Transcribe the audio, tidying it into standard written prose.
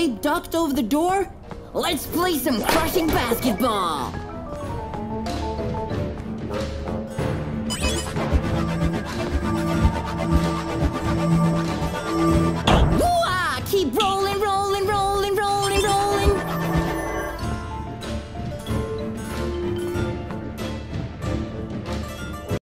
ducked over the door? Let's play some crushing basketball!